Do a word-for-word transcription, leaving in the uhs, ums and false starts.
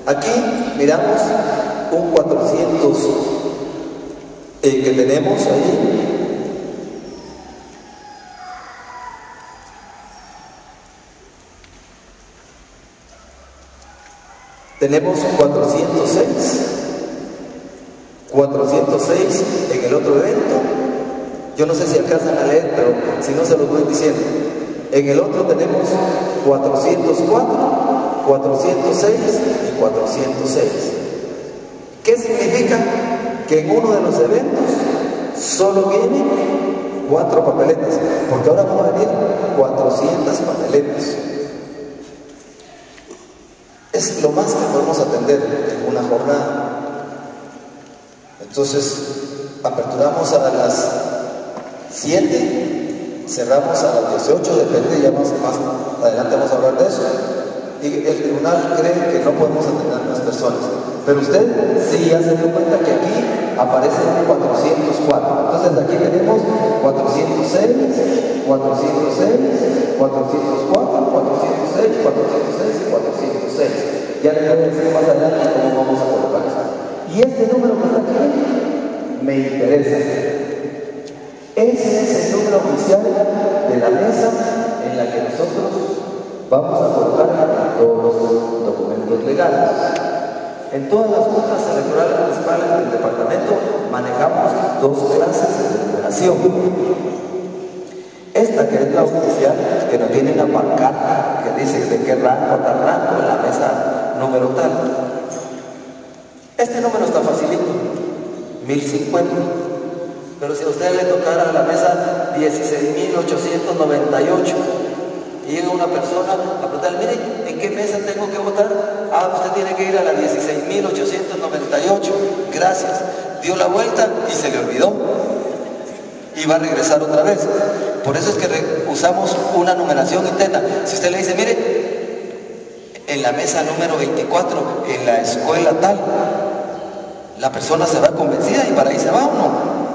Aquí miramos un cuatrocientos eh, que tenemos ahí. Tenemos cuatrocientos seis. cuatrocientos seis en el otro evento. Yo no sé si alcanzan a leer, pero si no se los voy diciendo. En el otro tenemos cuatrocientos cuatro, cuatrocientos seis y cuatrocientos seis. ¿Qué significa? Que en uno de los eventos solo vienen cuatro papeletas, porque ahora van a venir cuatrocientas papeletas. Es lo más que podemos atender en una jornada. Entonces, aperturamos a las siete, cerramos a las dieciocho, depende, ya más, más adelante vamos a hablar de eso. Y el tribunal cree que no podemos atender a las personas. Pero usted sí ya se dio cuenta que aquí aparecen cuatrocientos cuatro. Entonces aquí tenemos cuatrocientos seis, cuatrocientos seis, cuatrocientos cuatro, cuatrocientos seis, cuatrocientos seis y cuatrocientos seis. Ya les voy a decir más adelante cómo vamos a colocar esto. Y este número que está aquí me interesa. Ese es el número oficial de la mesa en la que nosotros vamos a colocar todos los documentos legales. En todas las juntas electorales municipales del departamento manejamos dos clases de numeración. Esta que es la oficial, que no tiene una pancarta que dice de qué rango a tal rango en la mesa número tal. Este número está facilito, mil cincuenta. Pero si a usted le tocara la mesa dieciséis mil ochocientos noventa y ocho, y llega una persona a preguntarle, mire, ¿en qué mesa tengo que votar? Ah, usted tiene que ir a la dieciséis mil ochocientos noventa y ocho. Gracias. Dio la vuelta y se le olvidó. Y va a regresar otra vez. Por eso es que usamos una numeración interna. Si usted le dice, mire, en la mesa número veinticuatro, en la escuela tal, la persona se va convencida y para ahí se va o no.